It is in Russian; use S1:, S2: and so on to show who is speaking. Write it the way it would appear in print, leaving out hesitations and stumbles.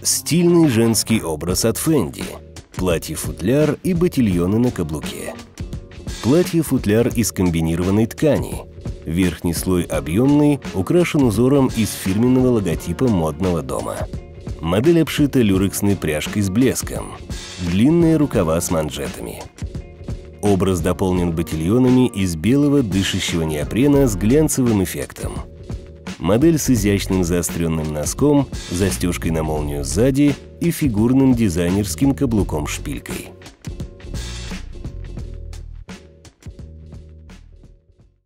S1: Стильный женский образ от Fendi. Платье-футляр и ботильоны на каблуке. Платье-футляр из комбинированной ткани. Верхний слой объемный, украшен узором из фирменного логотипа модного дома. Модель обшита люрексной пряжкой с блеском. Длинные рукава с манжетами. Образ дополнен ботильонами из белого дышащего неопрена с глянцевым эффектом. Модель с изящным заостренным носком, застежкой на молнию сзади и фигурным дизайнерским каблуком-шпилькой.